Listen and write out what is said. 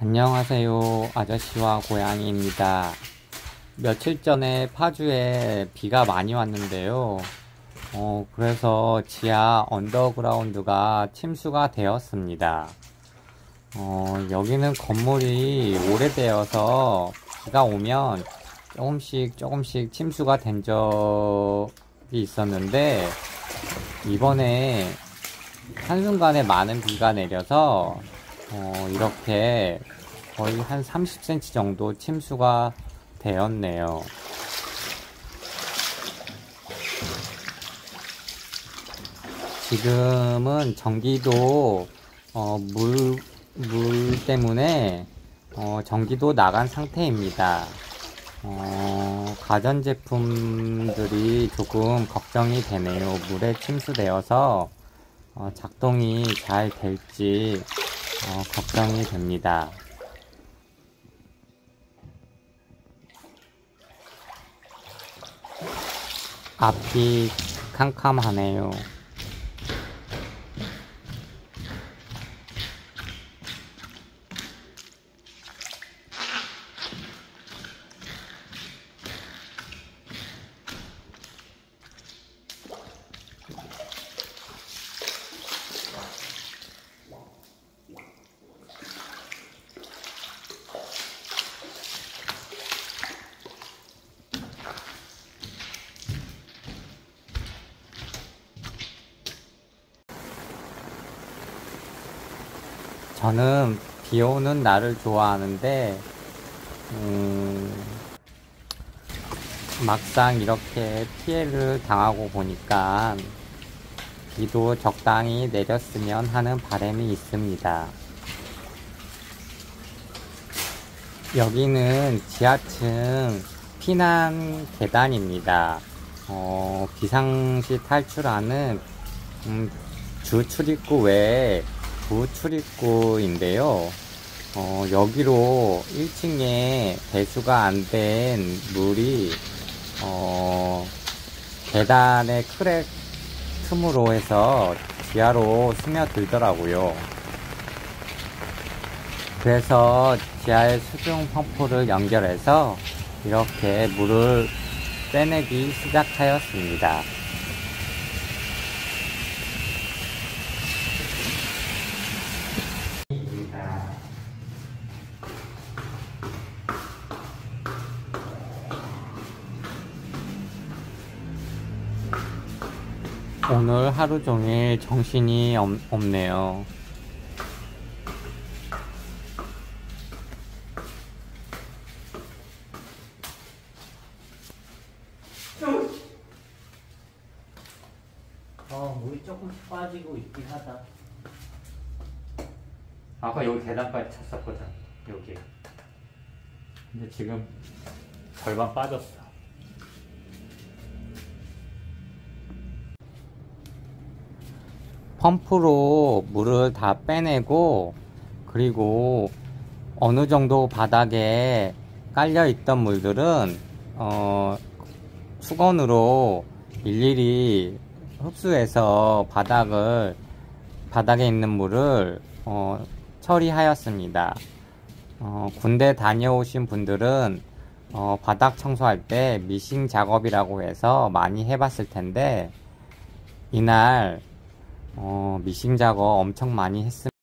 안녕하세요. 아저씨와 고양이입니다. 며칠 전에 파주에 비가 많이 왔는데요. 그래서 지하 언더그라운드가 침수가 되었습니다. 여기는 건물이 오래되어서 비가 오면 조금씩 침수가 된 적이 있었는데, 이번에 한순간에 많은 비가 내려서 이렇게 거의 한 30cm 정도 침수가 되었네요. 지금은 전기도 물 때문에 전기도 나간 상태입니다. 가전제품들이 조금 걱정이 되네요. 물에 침수되어서 작동이 잘 될지 걱정이 됩니다. 앞이 캄캄하네요. 저는 비 오는 날을 좋아하는데, 막상 이렇게 피해를 당하고 보니까 비도 적당히 내렸으면 하는 바람이 있습니다. 여기는 지하층 피난 계단입니다. 비상시 탈출하는 주 출입구 외에 부 출입구인데요. 여기로 1층에 배수가 안 된 물이 계단의 크랙 틈으로 해서 지하로 스며들더라고요. 그래서 지하에 수중 펌프를 연결해서 이렇게 물을 빼내기 시작하였습니다. 오늘 하루 종일 정신이 없네요. 물이 조금씩 빠지고 있긴 하다. 아까 여기 계단까지 찼었거든, 여기. 근데 지금 절반 빠졌어. 펌프로 물을 다 빼내고, 그리고 어느 정도 바닥에 깔려 있던 물들은 수건으로 일일이 흡수해서 바닥에 있는 물을 처리하였습니다. 군대 다녀오신 분들은 바닥 청소할 때 미싱 작업이라고 해서 많이 해봤을 텐데, 이날 미싱 작업 엄청 많이 했습니다.